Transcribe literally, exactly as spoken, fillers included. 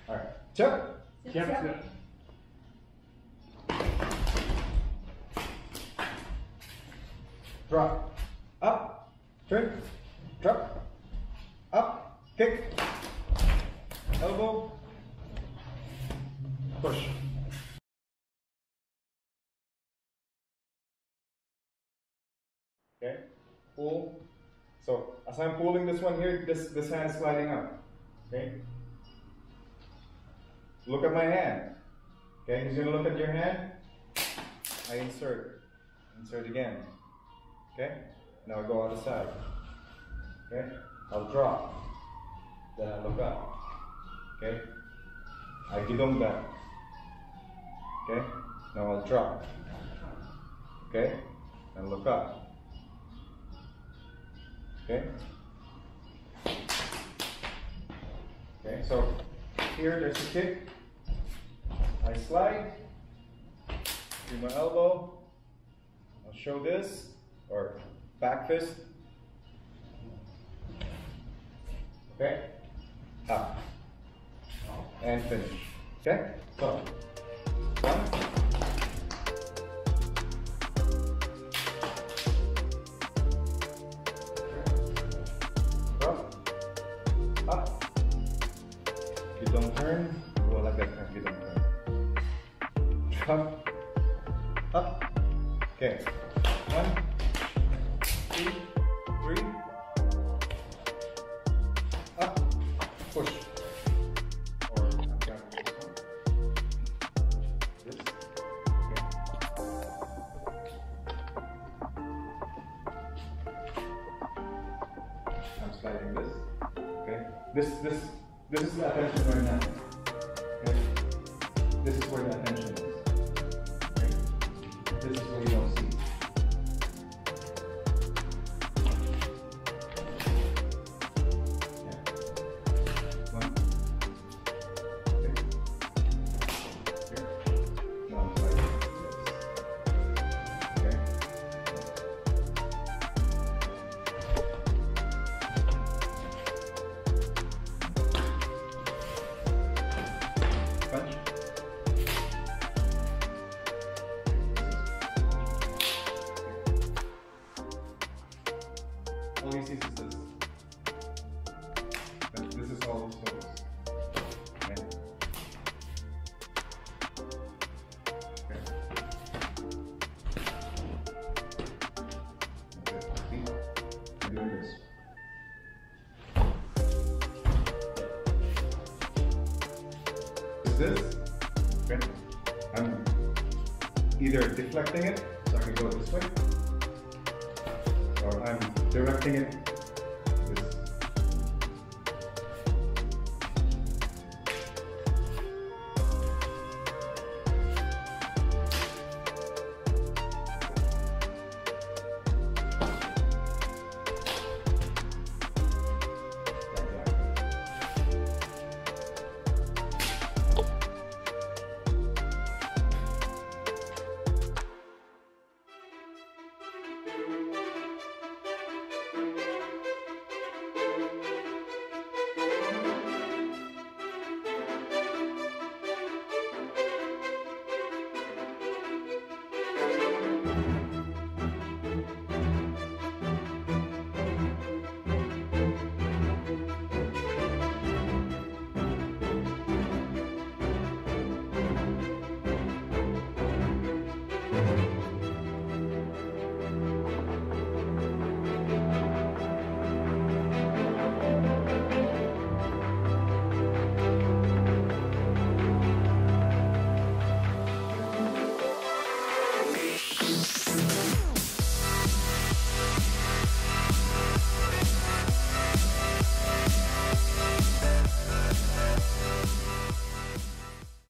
Alright. Chop. Chop. Drop. Up. Turn. Drop. Up. Kick. Elbow. Push. Okay. Pull. So as I'm pulling this one here, this this hand is sliding up. Okay. Look at my hand. Okay, he's gonna look at your hand. I insert. Insert again. Okay. Now I go out the side. Okay. I'll drop. Then I look up. Okay. I gidong back. Okay. Now I'll drop. Okay. And look up. Okay. Okay. So here there's a kick. I slide. Do my elbow. I'll show this or back fist. Okay. Up. And finish. Okay? So, one. Drop. Up. You don't turn. Go like that. You don't turn. Drop. Up. Okay. One, two, three. Up. Push. Or I'm trying to this one. This. Okay. I'm sliding this. Okay. This this this is the attention right now. Okay. This is where the attention is. Okay. This is where you don't see. All he sees is this. But this is all his focus. Okay. Okay. Okay. See? I'm doing this. Is this? Okay. I'm either deflecting it, so I can go this way, or I'm directing it